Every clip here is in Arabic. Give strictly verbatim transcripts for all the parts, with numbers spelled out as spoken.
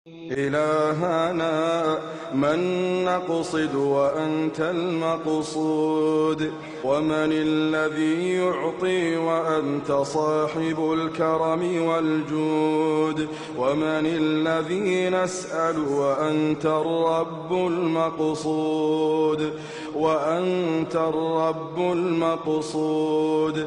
إلهنا من نقصد وأنت المقصود، ومن الذي يعطي وأنت صاحب الكرم والجود، ومن الذي نسأل وأنت الرب المقصود وأنت الرب المقصود.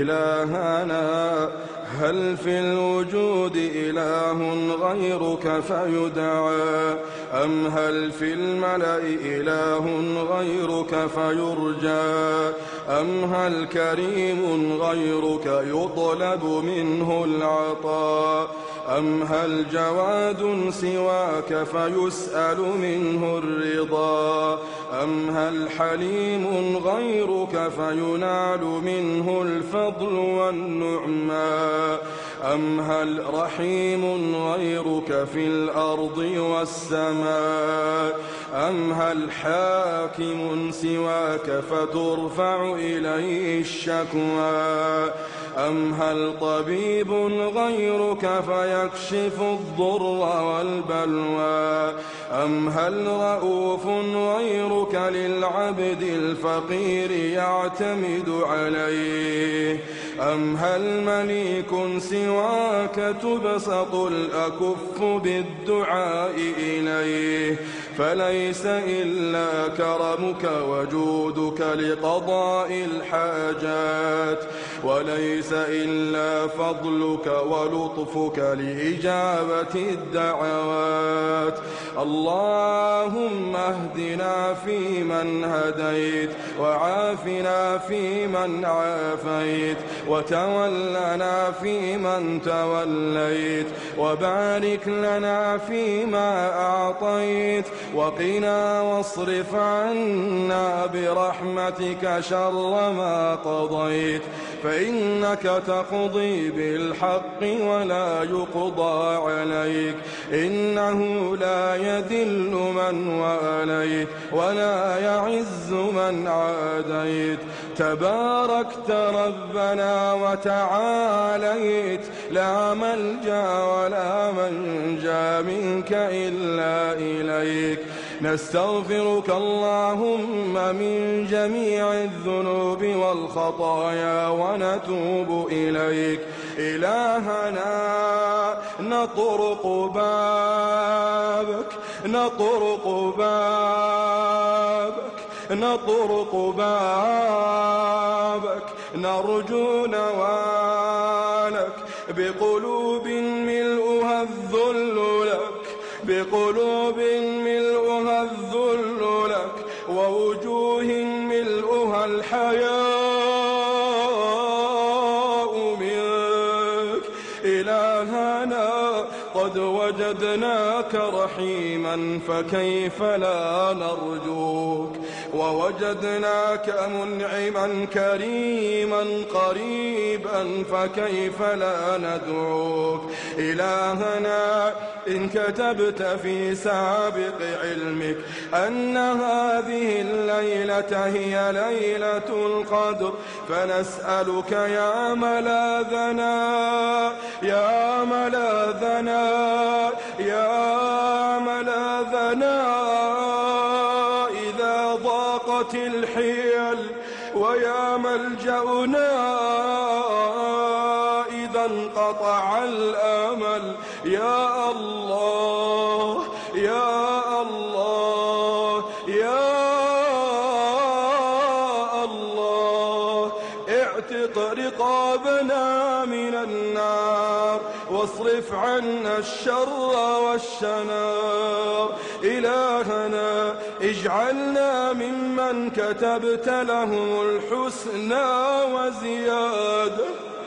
إلهنا هل في الوجود إله غيرك فيدعى، أم هل في الملأ إله غيرك فيرجى، أم هل كريم غيرك يطلب منه العطاء، أم هل جواد سواك فيسأل منه الرضا، أم هل حليم غيرك فينال منه الفضل والنعماء، أم هل رحيم غيرك في الأرض والسماء، أم هل حاكم سواك فترفع إليه الشكوى، أم هل طبيب غيرك فيكشف الضر والبلوى، أم هل رؤوف غيرك للعبد الفقير يعتمد عليه، أم هل مليك سواك تبسط الأكف بالدعاء إليه، فليس إلا كرمك وجودك لقضاء الحاجات، وليس إلا فضلك ولطفك لإجابة الدعوات. اللهم اهدنا فيمن هديت، وعافنا فيمن عافيت، وتولنا فيمن توليت، وبارك لنا فيما أعطيت، وقنا واصرف عنا برحمتك شر ما قضيت، فإنك تقضي بالحق ولا يقضى عليك، إنه لا يذل من واليت ولا يعز من عاديت، تباركت ربنا وتعاليت، لا ملجأ ولا منجا منك إلا إليك. نستغفرك اللهم من جميع الذنوب والخطايا ونتوب إليك. إلهنا نطرق بابك نطرق بابك نطرق بابك نرجو نوالك بقلوب ملؤها الذل لك، بقلوب ملؤها الذل لك، ووجوه ملؤها الحياء منك. إلهنا قد وجدناك رحيما فكيف لا نرجوك، ووجدناك منعما كريما قريبا فكيف لا ندعوك. إلهنا إن كتبت في سابق علمك أن هذه الليلة هي ليلة القدر، فنسألك يا ملاذنا يا ملاذنا يا ملاذنا إذا ضاقت الحيل، ويا ملجأنا إذا انقطع الأمل. يا الله يا الله يا الله اعتق رقابنا من النار، واصرف عنا الشر والشنار. إلهنا اجعلنا ممن كتبت له الحسنى وزيادة.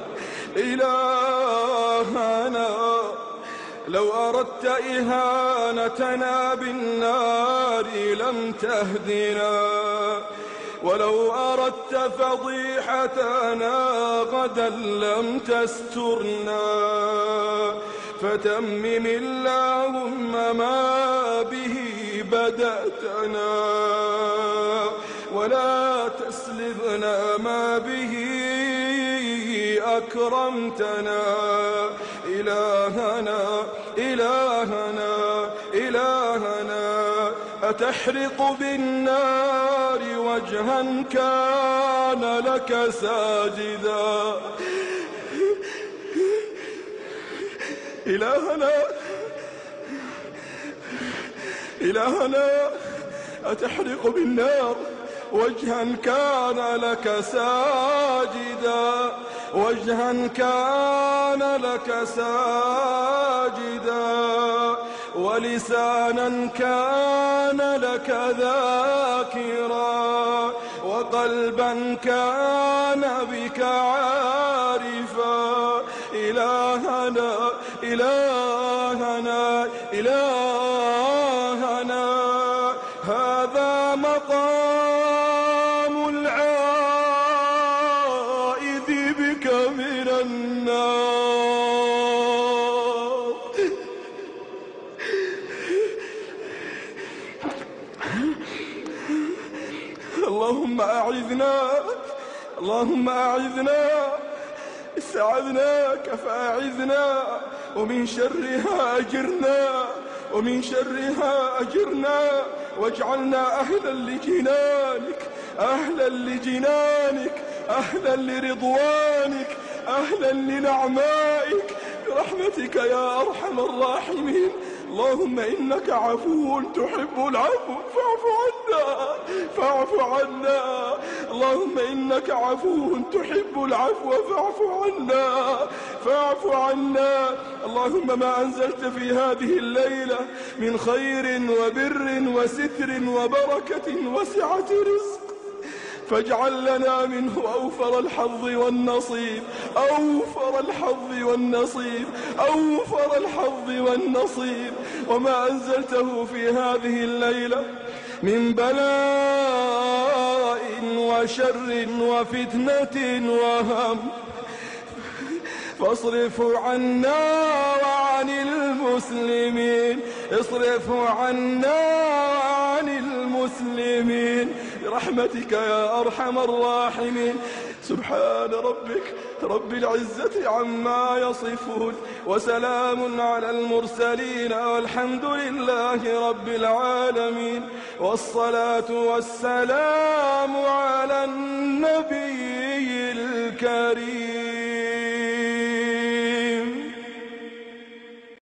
إلهنا لو أردت إهانتنا بالنار لم تهدنا، ولو أردت فضيحتنا غدا لم تسترنا، فتمم اللهم ما به بدأتنا، ولا تسلبنا ما به أكرمتنا. إلهنا إلهنا أتحرق بالنار وجها كان لك ساجدا. إلهنا إلهنا أتحرق بالنار وجها كان لك ساجدا، وجها كان لك ساجدا، ولسانا كان لك ذاكرا، وقلبا كان بك عارفا. إلهنا إلهنا إلهنا هذا مقام العائذ بك من النار. اللهم أعذنا اللهم أعذنا استعذناك فأعذنا، ومن شرها أجرنا ومن شرها أجرنا، واجعلنا أهلا لجنانك أهلا لجنانك أهلا لرضوانك أهلا لنعمائك برحمتك يا أرحم الراحمين. اللهم إنك عفو تحب العفو فاعف عنا فاعف عنا. اللهم إنك عفو تحب العفو فاعف عنا فاعف عنا. اللهم ما أنزلت في هذه الليلة من خير وبر وستر وبركة وسعة رزق فاجعل لنا منه أوفر الحظ والنصيب أوفر الحظ والنصيب أوفر الحظ والنصيب. وما أنزلته في هذه الليلة من بلاء وشر وفتنة وهم فاصرف عنا وعن المسلمين اصرف عنا وعن المسلمين برحمتك يا أرحم الراحمين. سبحان ربك رب العزة عما يصفون، وسلام على المرسلين، والحمد لله رب العالمين، والصلاة والسلام على النبي الكريم.